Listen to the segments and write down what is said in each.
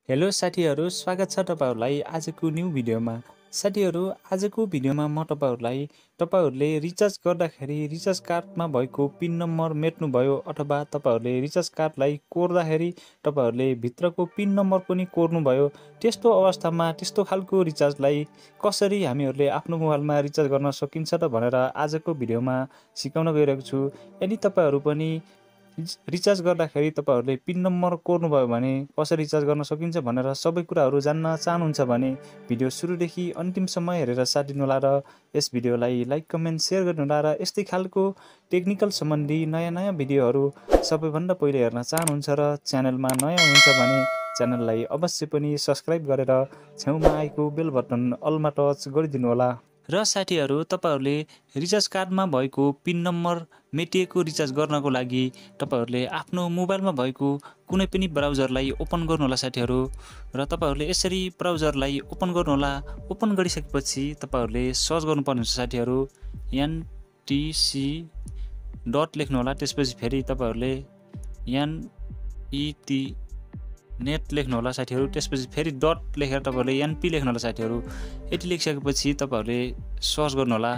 Hello साथीहरू, स्वागत छ तपाईहरुलाई आजको न्यू भिडियोमा। साथीहरू, आजको भिडियोमा म तपाईहरुले रिचार्ज गर्दाखेरि रिचार्ज कार्डमा भएको पिन नम्बर मेट्नुभयो अथवा तपाईहरुले रिचार्ज कार्डलाई कोर्दाखेरि तपाईहरुले भित्रको पिन नम्बर पनि कोर्नुभयो। त्यस्तो अवस्थामा त्यस्तो खालको रिचार्जलाई कसरी हामीहरुले आफ्नो मोबाइलमा रिचार्ज गर्न सकिन्छ त भनेर आजको भिडियोमा सिकाउन गइरहेको छु। यदि तपाईहरु पनि रिचार्ज गर्दाखेरि तपाईहरुले पिन नम्बर कोर्नुभयो भने कसरी रिचार्ज गर्न सकिन्छ भनेर सबै कुराहरू जान्न चाहनुहुन्छ भने भिडियो सुरुदेखि अन्तिमसम्म हेरेर साथ दिनुहोला र यस भिडियोलाई लाइक कमेन्ट शेयर गर्नुहोला र यस्तै खालको टेक्निकल सम्बन्धी नयाँ भिडियोहरू सबैभन्दा पहिले हेर्न चाहनुहुन्छ र च्यानलमा नयाँ हुनुहुन्छ भने च्यानललाई अवश्य पनि सब्स्क्राइब गरेर छेउमा आएको बेल बटन अलमा टच गरिदिनु होला। र साथीहरू, तपाईहरुले रिचार्ज कार्डमा भएको पिन नम्बर मेटिएको रिचार्ज गर्नको लागि तपाईहरुले आफ्नो मोबाइलमा भएको कुनै पनि ब्राउजरलाई ओपन गर्नुहोला साथीहरू। र तपाईहरुले यसरी ब्राउजरलाई ओपन गर्नुहोला। ओपन गरिसकेपछि तपाईहरुले सर्च गर्नुपर्ने हुन्छ साथीहरू। NTC डट लेख्नुहोला। त्यसपछि फेरि तपाईहरुले NET नेट लेख्नुहोला साथीहरू। त्यसपछि फेरि डट लेखेर तपाईहरुले NP लेख्नुहोला साथीहरू। यति लेखिसकेपछि तपाईहरुले सर्च गर्नुहोला।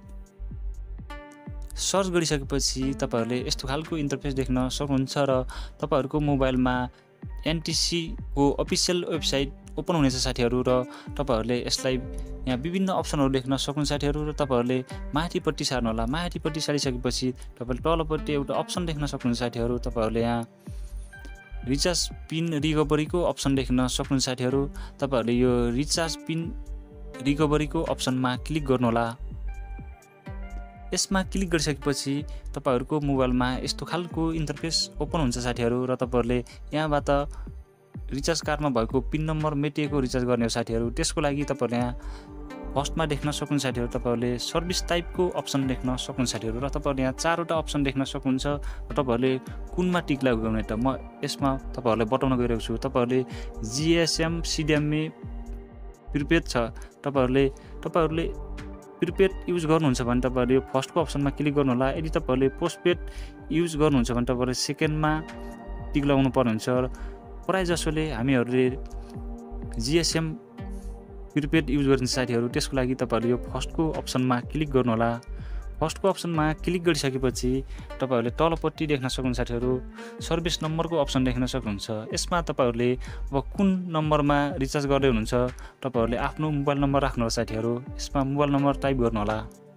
सर्च गरिसकेपछि तपाईहरुले यस्तो खालको इन्टरफेस देख्न सक्नुहुन्छ र तपाईहरुको मोबाइलमा NTC को अफिसियल वेबसाइट ओपन हुनेछ साथीहरू। र तपाईहरुले यसलाई यहाँ विभिन्न अप्सनहरू देख्न सक्नुहुन्छ साथीहरू। र तपाईहरुले माथिपट्टि सार्नुहोला। माथिपट्टि सारिसकेपछि तपाईहरुले तलपट्टि एउटा अप्सन देख्न सक्नुहुन्छ साथीहरू। तपाईहरुले यहाँ रिचार्ज पिन रिकभरीको अप्सन देख्न सक्नुहुन्छ साथीहरू। तपाईहरुले यो रिचार्ज पिन रिकभरीको अप्सनमा क्लिक गर्नुहोला। यसमा क्लिक गरिसकेपछि तपाईहरुको मोबाइलमा यस्तो खालको इन्टरफेस ओपन हुन्छ साथीहरू। र तपाईहरुले यहाँबाट रिचार्ज कार्डमा भएको पिन नम्बर मेटिएको रिचार्ज गर्ने हो साथीहरू। त्यसको लागि तपाईहरुले यहाँ फर्स्टमा देख्न सक्नुहुन्छ साथीहरू। तपाईहरुले सर्भिस टाइपको अप्सन देख्न सक्नुहुन्छ साथीहरू। र तपाईहरुले यहाँ चारवटा अप्सन देख्न सक्नुहुन्छ। र तपाईहरुले कुनमा टिक लगाउने त म यसमा तपाईहरुलाई बताउन गइरहेको छु। तपाईहरुले GSM CDMA प्रिपेड छ। तपाईहरुले प्रिपेड युज गर्नुहुन्छ भने तपाईहरुले यो फर्स्टको अप्सनमा क्लिक गर्नुहोला। यदि तपाईहरुले पोस्टपेड युज गर्नुहुन्छ भने तपाईहरुले सेकेन्डमा टिक लगाउनु पर्ने हुन्छ। प्राय जसोले हामीहरुले GSM प्रिपेड युज गरिन्छ साथीहरू। त्यसको लागि तपाईहरुले यो फर्स्टको अप्सनमा क्लिक गर्नुहोला। फर्स्टको अप्सनमा क्लिक गरिसकेपछि तपाईहरुले तलपट्टि देख्न सक्नुहुन्छ साथीहरू। सर्भिस नम्बरको अप्सन देख्न सक्नुहुन्छ। यसमा तपाईहरुले अब कुन नम्बरमा रिचार्ज गर्दै हुनुहुन्छ तपाईहरुले आफ्नो मोबाइल नम्बर राख्नुहोला साथीहरू। यसमा मोबाइल नम्बर टाइप गर्नुहोला।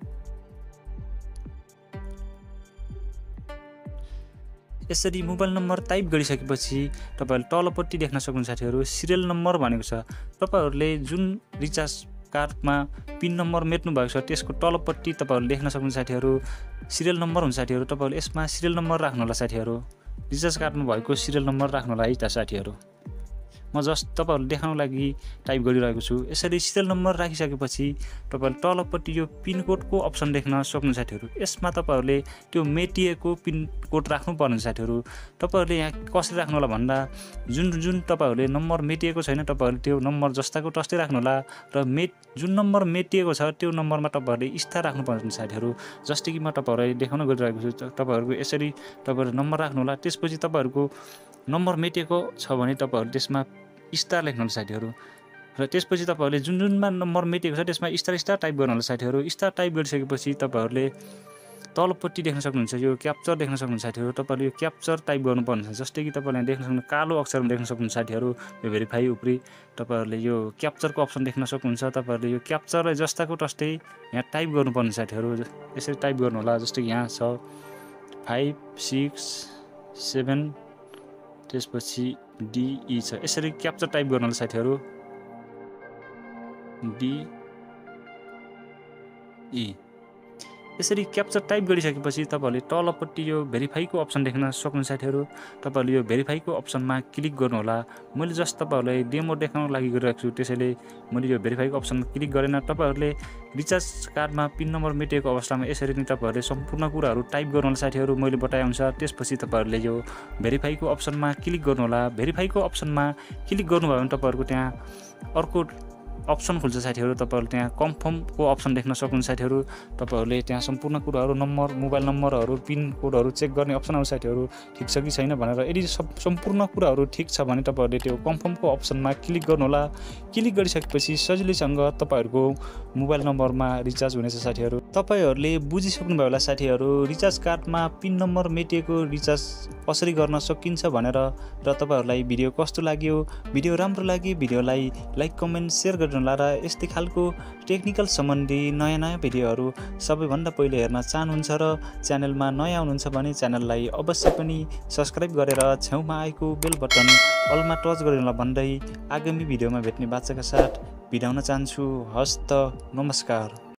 यसरी मोबाइल नम्बर टाइप गरिसकेपछि तपाईहरुले तलपट्टि देख्न सक्नुहुन्छ साथीहरू। सिरियल नम्बर भनेको छ। तपाईहरुले जुन रिचार्ज कार्डमा पिन नम्बर मेट्नु भएको छ त्यसको तलपट्टि तपाईहरुले देख्न सक्नुहुन्छ साथीहरू। सिरियल नम्बर हुन्छ साथीहरू। तपाईहरुले यसमा सिरियल नम्बर राख्नुहोला साथीहरू। रिचार्ज कार्डमा भएको सिरियल नम्बर राख्नुहोला है त साथीहरू। म जस्ट तपाईहरुले देखाउनको लागि टाइप गरिरहेको छु। यसरी सिरियल नम्बर राखिसकेपछि तपाईहरुले तलपट्टि यो पिन कोडको अप्सन देख्न सक्नुहुन्छ साथीहरू। यसमा तपाईहरुले त्यो मेटिएको पिन कोड राख्नुपर्ने साथीहरू। तपाईहरुले यहाँ कसरी राख्नु होला भन्दा जुन तपाईहरुले नम्बर मेटिएको छैन तपाईहरुले त्यो नम्बर जस्ताको तस्तै राख्नु होला। र जुन नम्बर मेटिएको छ त्यो नम्बरमा तपाईहरुले स्टार राख्नुपर्ने साथीहरू। जस्तै कि म तपाईहरुलाई देखाउन गइरहेको छु। तपाईहरुको यसरी तपाईहरुले नम्बर राख्नु होला। त्यसपछि तपाईहरुको नम्बर मेटिएको छ भने तपाईहरुले त्यसमा स्टार लेख्नुहोला साथीहरू। र त्यसपछि तपाईहरुले जुनमा नम्बर मेटिएको छ त्यसमा स्टार टाइप गर्नुहोला साथीहरू। स्टार टाइप गरिसकेपछि तपाईहरुले तलपट्टि देख्न सक्नुहुन्छ यो क्याप्चर देख्न सक्नुहुन्छ साथीहरू। तपाईहरुले यो क्याप्चर टाइप गर्नुपर्ने छ। जस्तै कि तपाईहरुले देख्न सक्नुहुन्छ कालो अक्षरमा देख्न सक्नुहुन्छ साथीहरू। यो भेरिफाई उपरि तपाईहरुले यो क्याप्चरको अप्सन देख्न सक्नुहुन्छ। तपाईहरुले यो क्याप्चरलाई जस्ताको तस्तै यहाँ टाइप गर्नुपर्ने साथीहरू। यसरी टाइप गर्नु होला। जस्तै कि यहाँ छ 5 6 7 त्यसपछि DE छ। यसरी क्याप्चर टाइप गर्नु होला साथीहरू। DE यसरी क्याप्चर टाइप गरिसकेपछि तपाईहरुले तलपट्टि यो भेरिफाईको अप्सन देख्न सक्नुहुन्छ साथीहरू। तपाईहरुले यो भेरिफाईको अप्सनमा क्लिक गर्नु होला। मैले जस्ट तपाईहरुलाई डेमो देखाउनको लागि गरिरहेको छु त्यसैले मैले यो भेरिफाईको अप्सनमा क्लिक गरेन। तपाईहरुले रिचार्ज कार्डमा पिन नम्बर मेटिएको अवस्थामा यसरी नै तपाईहरुले सम्पूर्ण कुराहरू टाइप गर्नु होला साथीहरू मैले बताए अनुसार। त्यसपछि तपाईहरुले यो भेरिफाईको अप्सनमा क्लिक गर्नु होला। भेरिफाईको अप्सनमा क्लिक गर्नुभयो भने तपाईहरुको त्यहाँ अर्को अप्सन खुल्छ साथीहरू। तपाईँहरूले त्यहाँ कन्फर्मको अप्सन देख्न सक्नुहुन्छ साथीहरू। तपाईँहरूले त्यहाँ सम्पूर्ण कुराहरू नम्बर, मोबाइल नम्बरहरू, पिन कोडहरू चेक गर्ने अप्सन आउँछ साथीहरू, ठिक छ कि छैन भनेर। यदि सम्पूर्ण कुराहरू ठिक छ भने तपाईँहरूले त्यो कन्फर्मको अप्सनमा क्लिक गर्नुहोला। क्लिक गरिसकेपछि सजिलैसँग तपाईँहरूको मोबाइल नम्बरमा रिचार्ज हुनेछ साथीहरू। तपाईँहरूले बुझिसक्नुभयो होला साथीहरू, रिचार्ज कार्डमा पिन नम्बर मेटिएको रिचार्ज कसरी गर्न सकिन्छ भनेर। र तपाईँहरूलाई भिडियो कस्तो लाग्यो? भिडियो राम्रो लाग्यो भिडियोलाई लाइक, कमेन्ट, सेयर गरिदिनुहोला। र यस्तै खालको टेक्निकल सम्बन्धी नयाँ भिडियोहरू सबैभन्दा पहिले हेर्न चाहनुहुन्छ र च्यानलमा नयाँ हुनुहुन्छ भने च्यानललाई अवश्य पनि सब्सक्राइब गरेर छेउमा आएको बेल बटन अलमा टच गरिदिनुहोला भन्दै आगामी भिडियोमा भेट्ने बाचाका साथ बिदा हुन चाहन्छु। हस्त नमस्कार।